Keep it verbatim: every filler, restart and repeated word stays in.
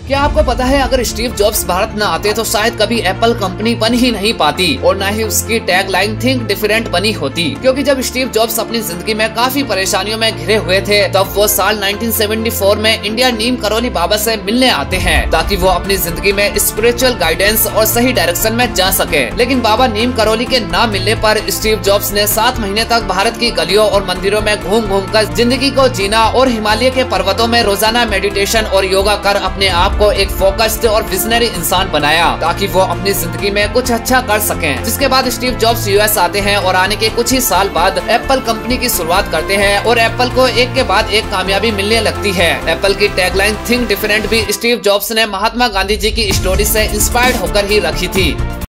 क्या आपको पता है अगर स्टीव जॉब्स भारत न आते तो शायद कभी एप्पल कंपनी बन ही नहीं पाती और न ही उसकी टैग लाइन थिंक डिफरेंट बनी होती। क्योंकि जब स्टीव जॉब्स अपनी जिंदगी में काफी परेशानियों में घिरे हुए थे तब वो साल नाइनटीन सेवेंटी फोर में इंडिया नीम करोली बाबा से मिलने आते हैं ताकि वो अपनी जिंदगी में स्पिरिचुअल गाइडेंस और सही डायरेक्शन में जा सके। लेकिन बाबा नीम करोली के न मिलने पर स्टीव जॉब्स ने सात महीने तक भारत की गलियों और मंदिरों में घूम घूम कर जिंदगी को जीना और हिमालय के पर्वतों में रोजाना मेडिटेशन और योगा कर अपने आप को एक फोकस्ड और विजनरी इंसान बनाया ताकि वो अपनी जिंदगी में कुछ अच्छा कर सकें। जिसके बाद स्टीव जॉब्स यूएस आते हैं और आने के कुछ ही साल बाद एप्पल कंपनी की शुरुआत करते हैं और एप्पल को एक के बाद एक कामयाबी मिलने लगती है। एप्पल की टैगलाइन थिंक डिफरेंट भी स्टीव जॉब्स ने महात्मा गांधी जी की स्टोरी से इंस्पायर्ड होकर ही रखी थी।